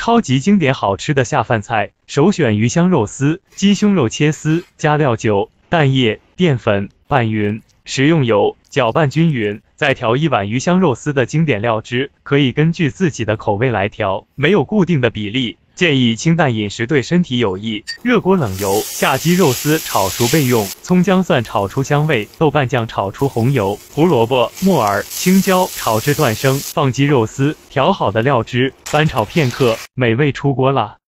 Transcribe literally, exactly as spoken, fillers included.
超级经典好吃的下饭菜，首选鱼香肉丝，鸡胸肉切丝，加料酒、蛋液、淀粉拌匀，食用油搅拌均匀，再调一碗鱼香肉丝的经典料汁，可以根据自己的口味来调，没有固定的比例。 建议清淡饮食对身体有益。热锅冷油，下鸡肉丝炒熟备用，葱姜蒜炒出香味，豆瓣酱炒出红油，胡萝卜、木耳、青椒炒至断生，放鸡肉丝，调好的料汁翻炒片刻，美味出锅啦。